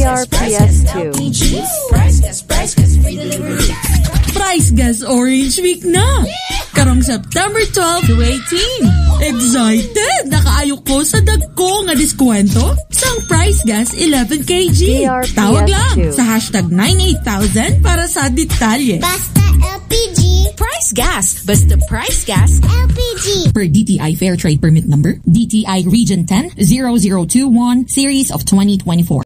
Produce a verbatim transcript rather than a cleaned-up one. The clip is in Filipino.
R P S two. Prycegas, Prycegas, free delivery. Prycegas Orange Week na! Karong September twelve to eighteen. Excited! Nakaayo ko sa dagko nga diskwento sang Prycegas eleven kilograms. D R P S Tawag lang two. sa hashtag nine eight thousand para sa detalye. Basta L P G. Prycegas, basta Prycegas. L P G. Per D T I Fair Trade Permit Number, D T I Region ten zero zero two one, Series of twenty twenty-four.